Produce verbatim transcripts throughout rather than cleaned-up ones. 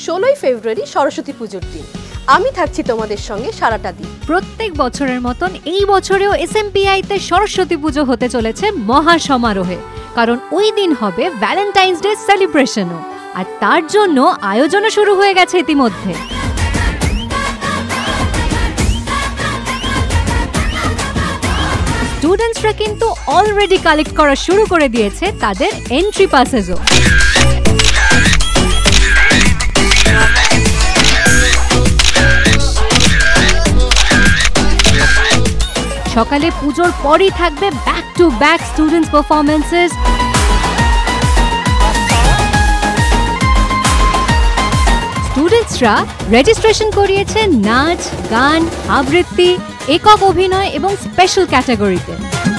ষোলোই ফেব্রুয়ারি সরস্বতী পুজোর দিন। আমি থাকছি তোমাদের সঙ্গে সারাটা দিন। প্রত্যেক বছরের মতন এই বছরেও এসএমপিআই তে সরস্বতী পুজো হতে চলেছে মহা সমারোহে, কারণ ওই দিন হবে ভ্যালেন্টাইন্স ডে সেলিব্রেশনও, আর তার জন্য আয়োজনও শুরু হয়ে গেছে ইতিমধ্যে। স্টুডেন্টসরা কিন্তু অলরেডি কালেক্ট করা শুরু করে দিয়েছে তাদের এন্ট্রি পাসেসও। সকালে পুজোর পরই থাকবে back to back students performances. স্টুডেন্টসরা রেজিস্ট্রেশন করিয়েছে নাচ, গান, আবৃত্তি, একক অভিনয় এবং স্পেশাল ক্যাটাগরিতে।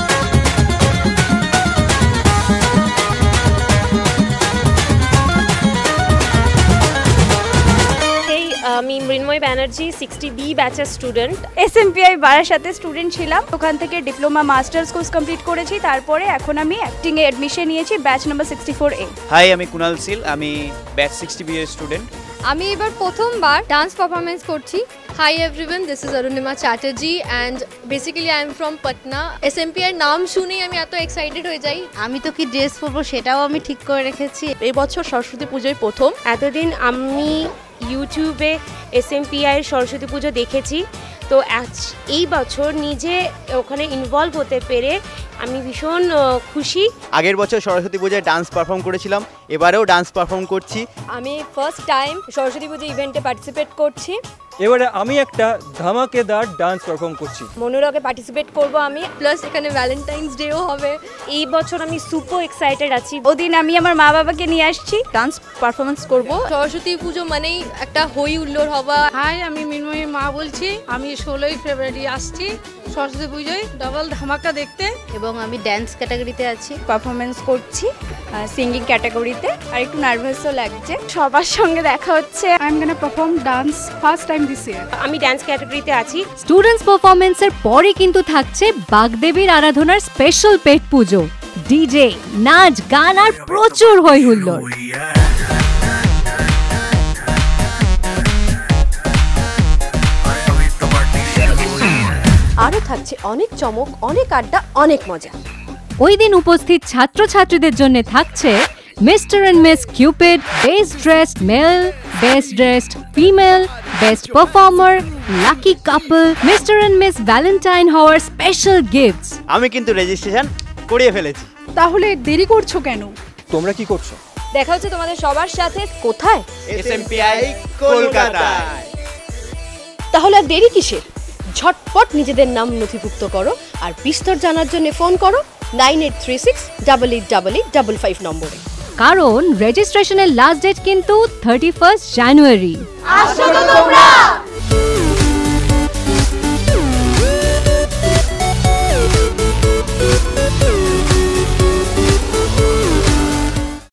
আমি মৃন্ময় ব্যানার্জি সিক্সটি বি ব্যাচের স্টুডেন্ট। এসএমপিআই বারাসাতে স্টুডেন্ট ছিলাম, ওখান থেকে ডিপ্লোমা মাস্টার্স কোর্স কমপ্লিট করেছি, তারপরে এখন আমি অ্যাক্টিং এ অ্যাডমিশন নিয়েছি ব্যাচ নাম্বার সিক্সটি ফোর এ। হাই, আমি কুনাল সিল, আমি ব্যাচ সিক্সটি বি এর স্টুডেন্ট। আমি এবার প্রথমবার ডান্স পারফরমেন্স করছি। Hi everyone, this is Arunima Chatterjee and basically I am from Patna. SMPI নাম শুনেই আমি এত এক্সাইটেড হয়ে যাই। আমি তো কি ড্রেস পরবো সেটাও আমি ঠিক করে রেখেছি। এই বছর সরস্বতী পুজোয় প্রথম। এতদিন আমি ইউটিউবে এসএমপিআই এর সরস্বতী পুজো দেখেছি, তো এই বছর নিজে ওখানে ইনভলভ হতে পেরে আমি ভীষণ খুশি। আগের বছর সরস্বতী পুজোয় ডান্স পারফর্ম করেছিলাম, এবারেও ডান্স পারফর্ম করছি। আমি ফার্স্ট টাইম সরস্বতী পুজো ইভেন্টে পার্টিসিপেট করছি। এবারে আমি একটা ধামাকেদার ডান্স পারফর্ম করছি। মনোরকে পার্টিসিপেট করব আমি, প্লাস এখানে ভ্যালেন্টাইন্স ডেও হবে। এই বছর আমি সুপার এক্সাইটেড আছি। ওদিন আমি আমার মা বাবাকে নিয়ে আসছি, ডান্স পারফরমেন্স করব। সরস্বতী পুজো মানেই একটা হই হুল্লোড় হওয়া। হাই, আমি মৃন্ময়ের মা বলছি। আমি ষোলোই ফেব্রুয়ারি আসছি সরস্বতী পুজোয় ডাবল ধামাকা দেখতে, এবং আমি ড্যান্স ক্যাটাগরিতে আছি, পারফরমেন্স করছি সিঙ্গিং ক্যাটাগরিতে, আর একটু নার্ভাসও লাগছে। সবার সঙ্গে দেখা হচ্ছে। I am gonna perform dance first time this year. আমি ড্যান্স ক্যাটাগরিতে আছি। স্টুডেন্টস পারফরমেন্সের পরে কিন্তু থাকছে বাগদেবীর আরাধনার স্পেশাল পেট পুজো, ডিজে, নাচ, গান আর প্রচুর হই হুল্লোড়। আরও থাকছে অনেক চমক, অনেক আড্ডা, অনেক মজা। ওই দিন উপস্থিত ছাত্রছাত্রীদের জন্য থাকছে mister and miss Cupid, best dressed male, best dressed female, best performer, lucky couple, mister and miss Valentine হওয়ার স্পেশাল গিফটস। আমি কিন্তু রেজিস্ট্রেশন করিয়ে ফেলেছি। তাহলে দেরি করছো কেন? তোমরা কি করছো? দেখা হচ্ছে তোমাদের সবার সাথে। কোথায়? এসএমপিআই কলকাতায়। তাহলে আর দেরি কিসের? ঝটপট নিজেদের নাম নথিভুক্ত করো, আর বিস্তর জানার জন্য ফোন করো nine eight three six double eight double eight double five নম্বরে। কারণ রেজিস্ট্রেশনের লাস্ট ডেট কিন্তু থার্টি ফার্স্ট জানুয়ারি। আসো তো তোমরা।